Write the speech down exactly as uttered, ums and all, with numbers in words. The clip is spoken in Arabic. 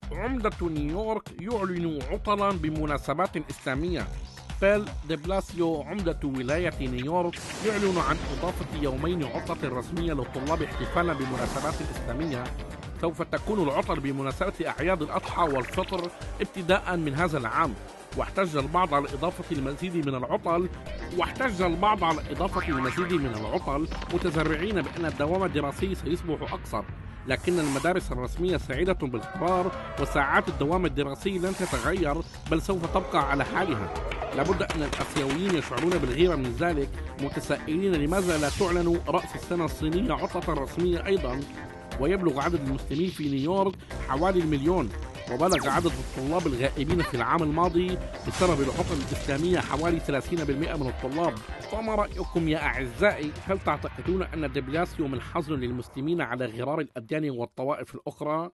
عمدة نيويورك يعلن عطلا بمناسبات إسلامية. بيل دي بلاسيو عمدة ولاية نيويورك يعلن عن إضافة يومين عطلة رسمية للطلاب احتفالا بمناسبات إسلامية. سوف تكون العطل بمناسبة أعياد الأضحى والفطر ابتداء من هذا العام. واحتج البعض على إضافة المزيد من العطل واحتج البعض على إضافة المزيد من العطل متذرعين بأن الدوام الدراسي سيصبح أقصر، لكن المدارس الرسمية سعيدة بالقرار وساعات الدوام الدراسي لن تتغير بل سوف تبقى على حالها. لابد أن الآسيويين يشعرون بالغيرة من ذلك، متسائلين لماذا لا تعلن رأس السنة الصينية عطلة رسمية أيضا. ويبلغ عدد المسلمين في نيويورك حوالي المليون، وبلغ عدد الطلاب الغائبين في العام الماضي بسبب العطل الإسلامية حوالي ثلاثين بالمئة من الطلاب. فما رأيكم يا أعزائي؟ هل تعتقدون أن دي بلاسيو من حظر للمسلمين على غرار الأديان والطوائف الأخرى؟